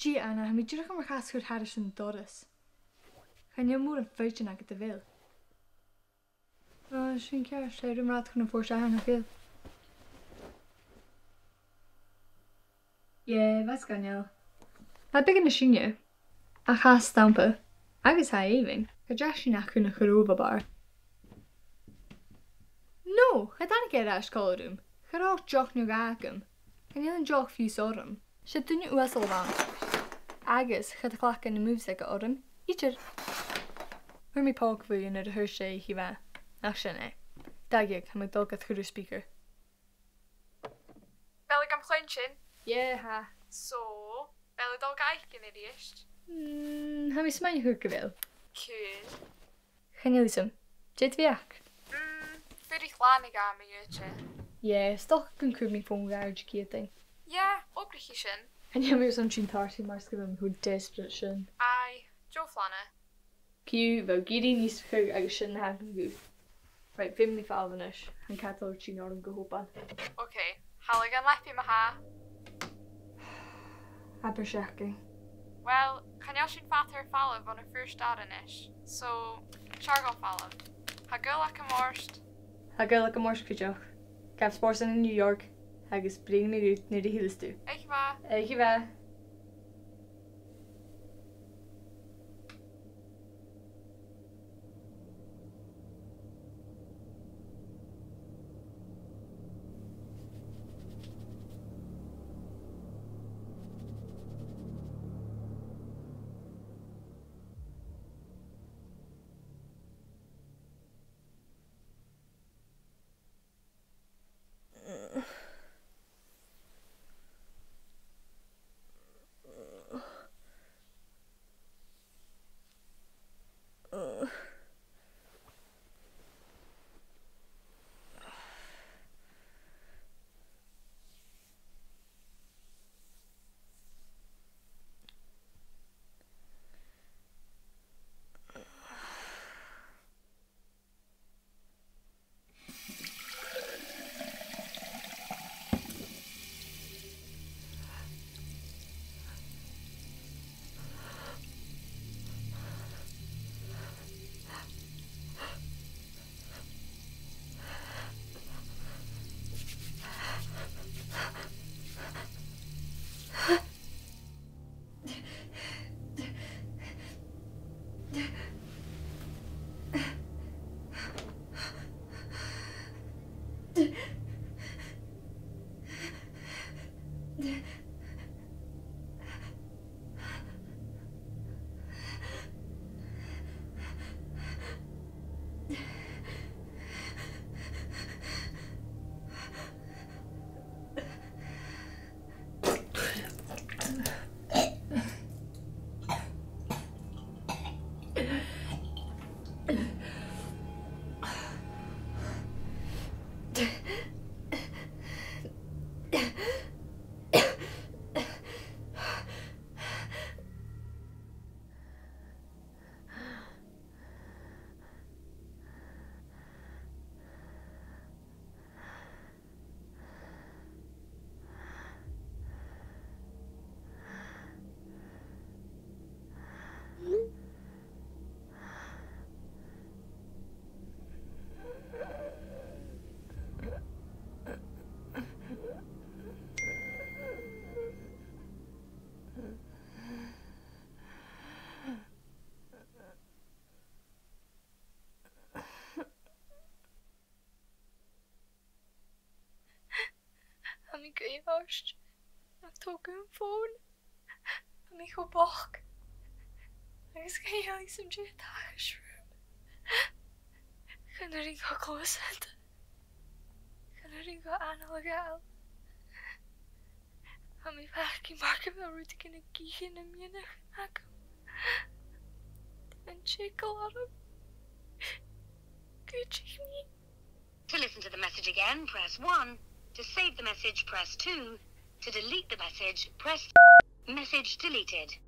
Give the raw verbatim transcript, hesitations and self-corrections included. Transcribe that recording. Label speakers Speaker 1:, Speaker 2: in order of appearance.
Speaker 1: Gee, Anna, mi dyrach am ar chas chwyd haris yn doris. Chan yw mwr yn ffeitio nag ydy fel. O, sy'n cael, sy'n rhywun rhaid chwn yn ffwrs ahan o fel. Ie, fas ganel. Ha big yn y sinio. A chas stampa. Agus ha eiving. Gadras sy'n ac yn y chyrwfa bar. No, ha dan i gera as colorwm. Chyrwch joch nhw gagam. Chan yw yn joch fiw sorum. Sy'n dyn nhw wesel fan. Agus, chyd y clac yn y mwfseg o orym. Eacher. Hwyr mi pog fwy yn yr hyrsau i chi fa. Ach sy'n e. Dagiag, ham ag dolgad chyrw speaker.
Speaker 2: Fel y gam chlensin?
Speaker 1: Ie, ha.
Speaker 2: So, fel y dol gaich yn yr eist?
Speaker 1: Hmm, ham i smaen hwyr gyfel.
Speaker 2: Cyn.
Speaker 1: Chan yw lysym. Jyd fi ac?
Speaker 2: Mm, fyr i'ch lan i gam i ywtio.
Speaker 1: Ie, stoch gan cwb mi ffôn gair gyda'n.
Speaker 2: Ie, obrych i sy'n.
Speaker 1: Chan yw mi sy'n sy'n tarsi mar sgyfym hwyd desbryd sy'n.
Speaker 2: Ai, jo flanna.
Speaker 1: Cyw, fel giri nis chwyr agos sy'n hag yn gwyd. Right, fym ni falfanish. Han catol ti'n o'r yn gyhoban.
Speaker 2: Oce, halig yn lepi ma ha.
Speaker 1: Abershaki.
Speaker 2: Wel, chan iawn sy'n fater falaf o'n y ffyrst aranish. So, siargon falaf. Ha gyl ac y morst.
Speaker 1: Ha gael ac y mors cydioch. Gaf spors yn New York. Agos bring ni rwyd nid i hilstw.
Speaker 2: Eich fa.
Speaker 1: Eich i fe.
Speaker 2: mi gweithiost. Ac tog yn ffôn. A mi chw boch. Agus gael i sy'n dweud agos rhywun. Gan yr un go glwysad. Gan yr un go anol o gael. A mi fach i marg fel rwyd i gyn y gyn y mianach ac yn chigl ar y good me.
Speaker 3: To listen to the message again, press one. To save the message, press two. To delete the message, press message deleted.